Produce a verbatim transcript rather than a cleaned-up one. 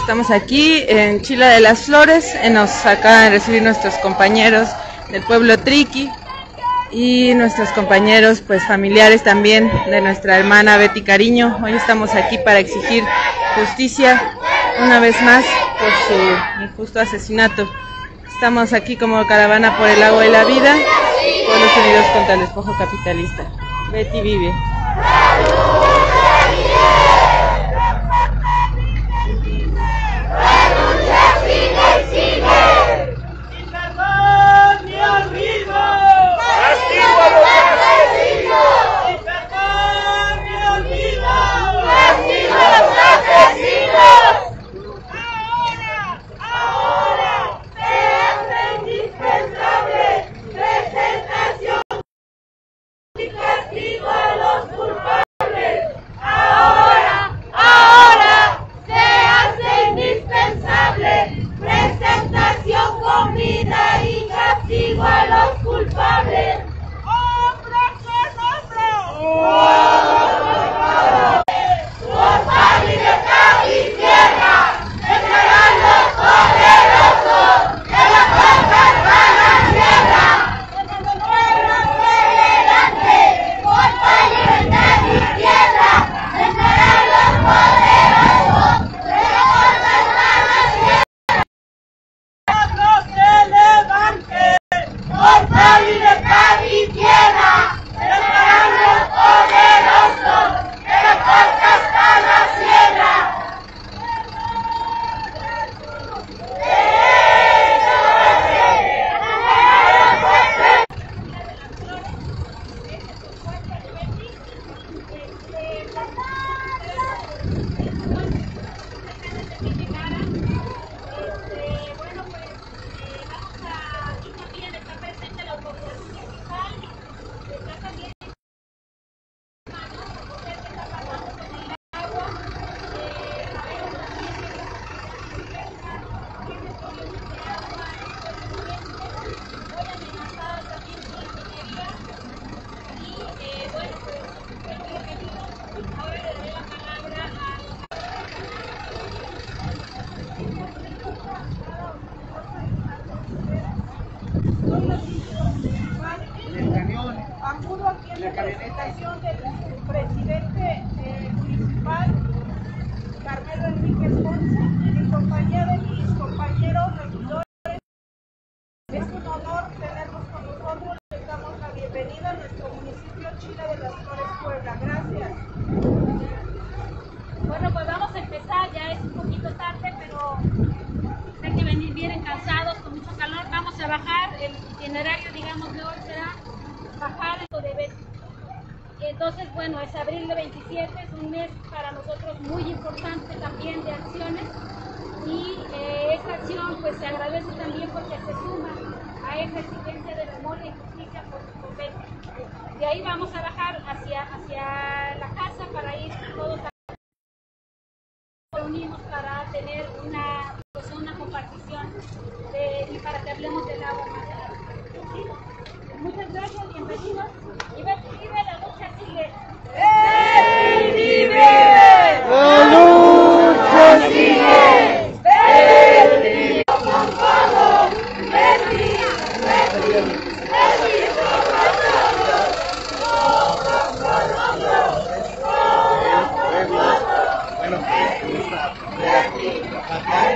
Estamos aquí en Chila de las Flores, eh, nos acaban de recibir nuestros compañeros del pueblo Triqui y nuestros compañeros pues familiares también de nuestra hermana Betty Cariño. Hoy estamos aquí para exigir justicia una vez más por su injusto asesinato. Estamos aquí como caravana por el agua y la vida, pueblos unidos contra el despojo capitalista. Betty vive. La representación del presidente eh, municipal, Carmelo Enríquez Ponce, en compañía de mis compañeros regidores. Es un honor tenerlos con nosotros. Les damos la bienvenida a nuestro municipio Chila de las Flores, Puebla. Gracias. Bueno, pues vamos a empezar. Ya es un poquito tarde, pero sé que venir bien cansados, con mucho calor. Vamos a bajar. El itinerario, digamos, de hoy será bajar esto de Betty. Entonces, bueno, es abril de veintisiete, es un mes para nosotros muy importante también de acciones, y eh, esta acción pues se agradece también porque se suma a esa exigencia de memoria y justicia por, por Betty. De ahí vamos a bajar hacia, hacia la casa para ir todos a reunimos para tener una, pues, una compartición de, y para que hablemos del agua más adelante. Muchas gracias, bienvenidos. Y Betty vive, la lucha sigue. ¡Betty vive! ¡La lucha sigue! ¡Betty! ¡Con todo! ¡Betty! ¡Betty! ¡Betty! Bueno, esta primera